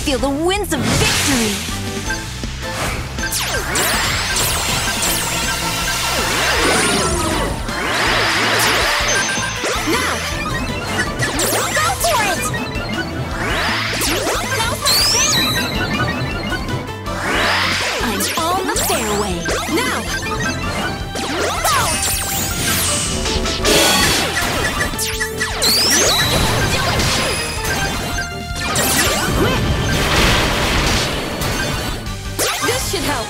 feel the winds of victory! Now! Go for it! Now's my chance! I'm on the fairway! Now! Go! This should help!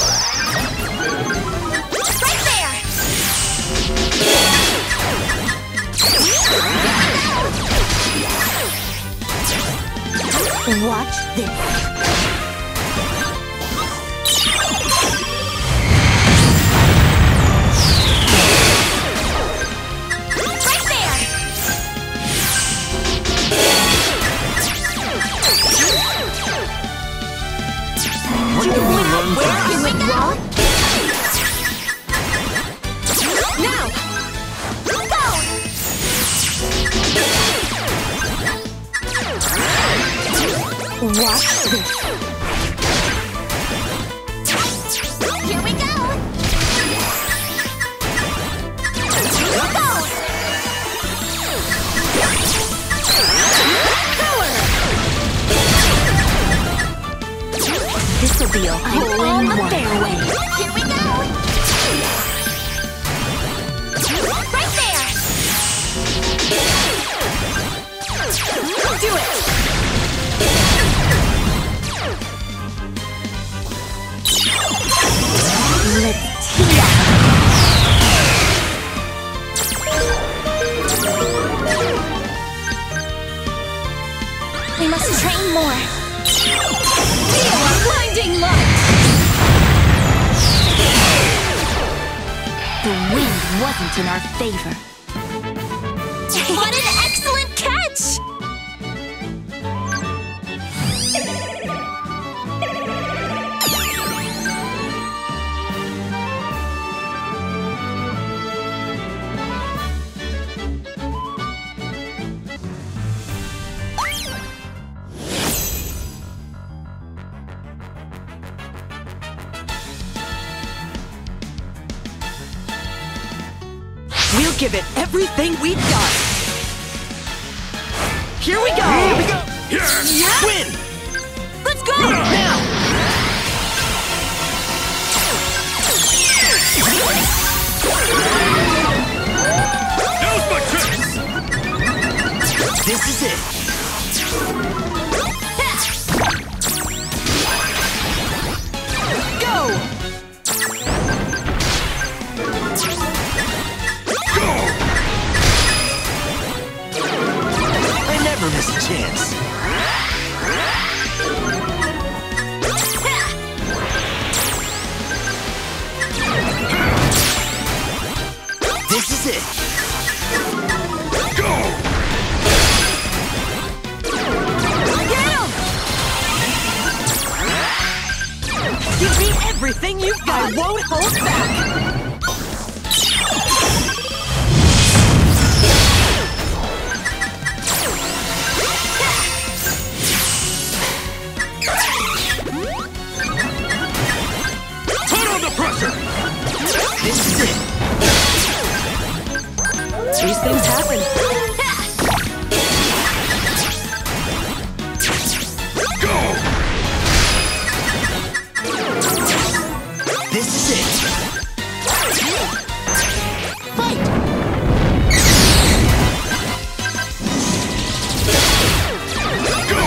Right there! Watch this! Right there! What do we learn from Where this? can we go? Now! Go! Watch this. Here we go! Go! Power! This'll be a hole in one. Fairway. Here we go! Right there! Do it! Let's tee up! We must train more! Feel a blinding light! The wind wasn't in our favor. What an excellent catch! We'll give it everything we've got. Here we go! Here we go! Yeah. Win! Let's go! Now! Now's my chance! This is it! Go! I never miss a chance. This is it. Go! Get him! Give me everything you've got. I won't hold back. This is it. These things happen. Go! This is it. Fight! Go!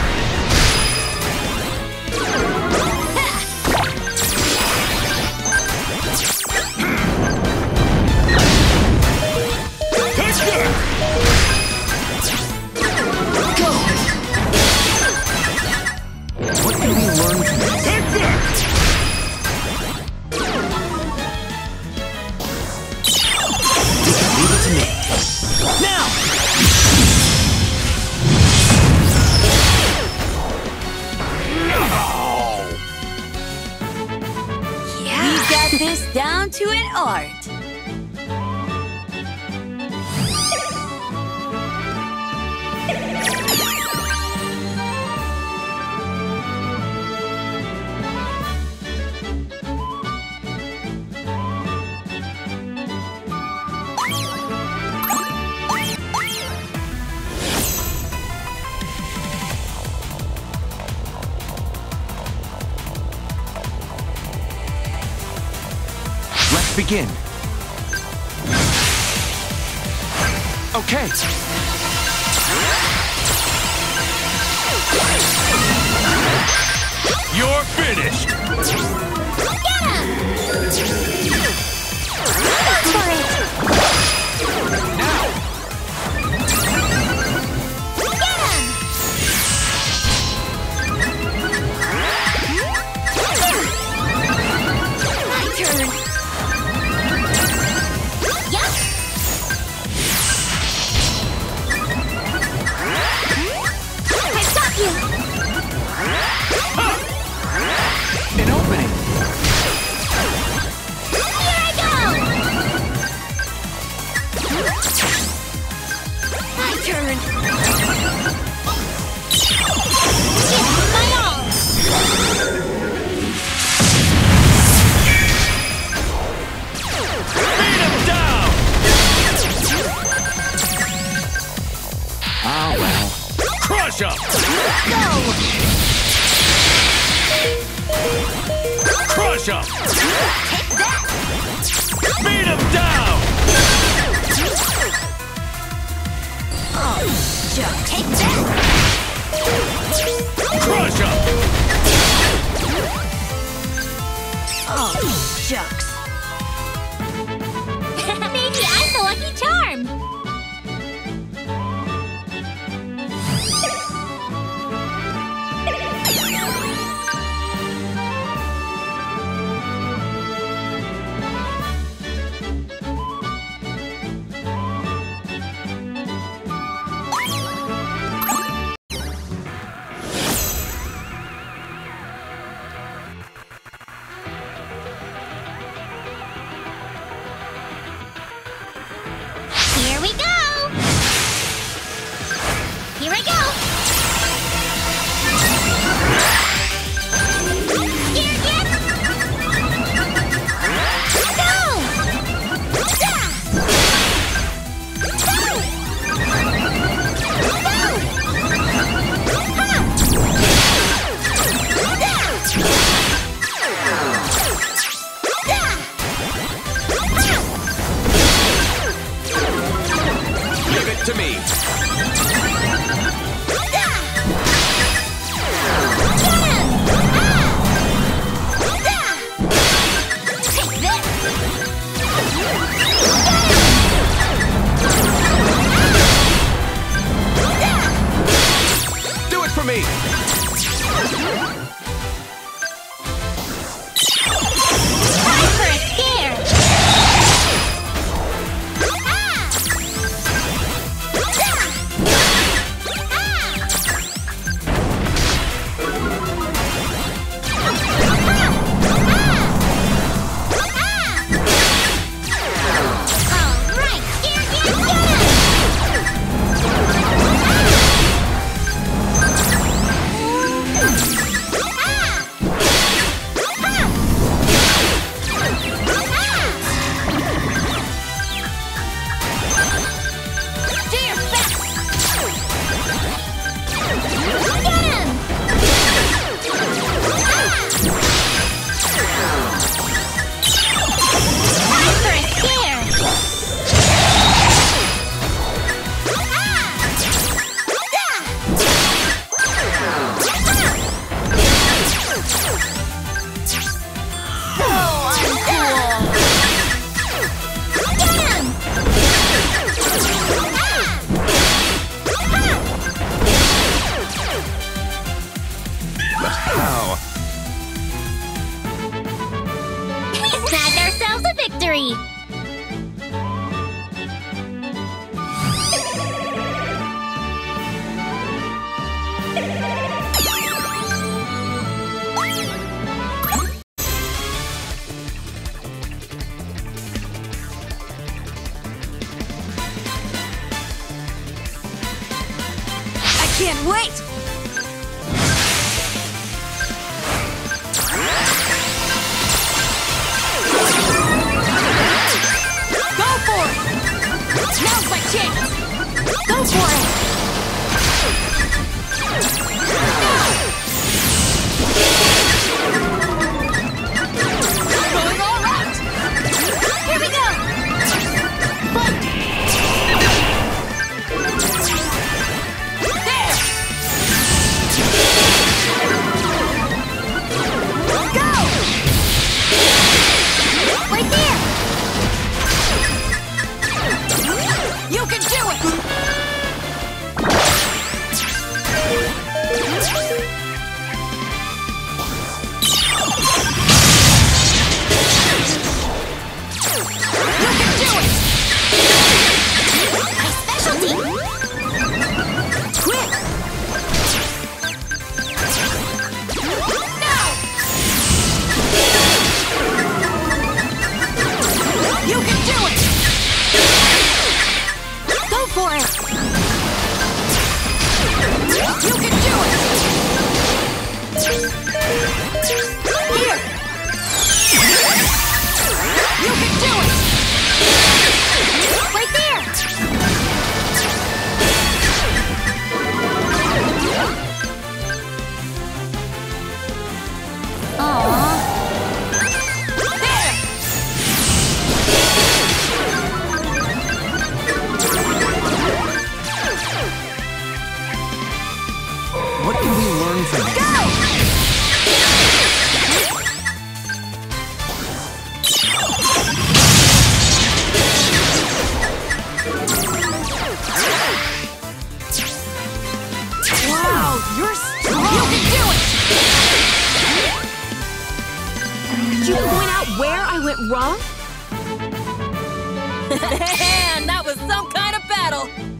What can we learn from this? Take that! Leave it to me. Now! We got this down to an art. Let's begin. Okay. You're finished! Now! My turn. Yup. I got you. An opening! Here I go. My turn. Give me my all. Beat him down! Ah, well. Crush him! Go. Crush him! Take that. Beat him down! Oh, just take that. Crush him! Oh, shucks. Maybe I'm the lucky charm. Here we go! Here I go! Here, get! Go! Da! Go! Go! Ha! Da! Da! Give it to me. Take this! Do it for me. Time for a scare! Alright, scare, get it! Do your best! Get him! Time for a scare! So uncool! Get him! But how? Snagged ourselves a victory! I can't wait! Go for it! Now's my chance! Go for it! Going all right! went wrong? And that was some kind of battle!